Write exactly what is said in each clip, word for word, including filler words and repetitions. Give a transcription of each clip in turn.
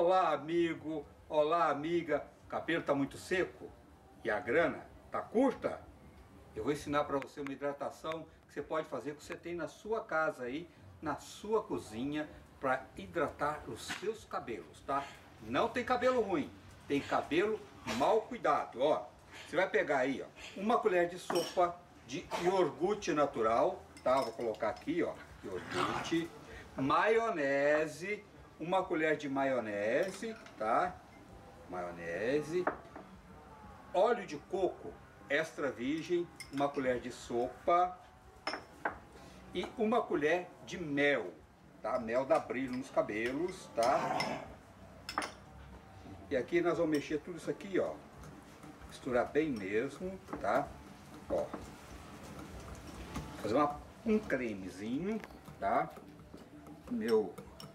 Olá, amigo, olá, amiga. O cabelo está muito seco e a grana está curta? Eu vou ensinar para você uma hidratação que você pode fazer, que você tem na sua casa aí, na sua cozinha, para hidratar os seus cabelos, tá? Não tem cabelo ruim, tem cabelo mal cuidado, ó. Você vai pegar aí, ó, uma colher de sopa de iogurte natural, tá? Vou colocar aqui, ó, iogurte, maionese, uma colher de maionese, tá? Maionese, óleo de coco extra virgem, uma colher de sopa e uma colher de mel, tá? Mel dá brilho nos cabelos, tá? E aqui nós vamos mexer tudo isso aqui, ó, misturar bem mesmo, tá? Ó, fazer uma, um cremezinho, tá? Meu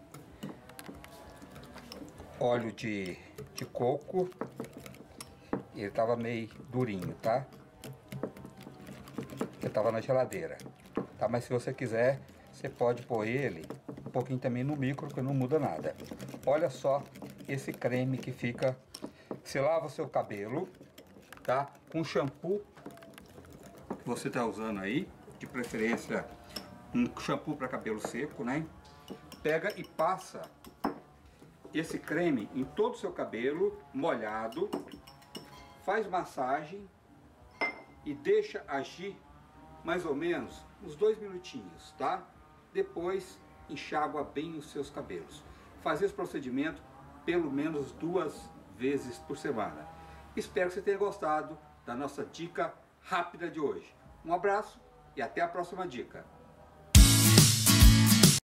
óleo de, de coco, ele tava meio durinho, tá? Porque tava na geladeira, tá? Mas se você quiser, você pode pôr ele um pouquinho também no micro, que não muda nada. Olha só esse creme que fica. Você lava o seu cabelo, tá? Com shampoo que você tá usando aí, de preferência um shampoo para cabelo seco, né? Pega e passa esse creme em todo o seu cabelo molhado, faz massagem e deixa agir mais ou menos uns dois minutinhos, tá? Depois enxágua bem os seus cabelos. Faz esse procedimento pelo menos duas vezes por semana. Espero que você tenha gostado da nossa dica rápida de hoje. Um abraço e até a próxima dica.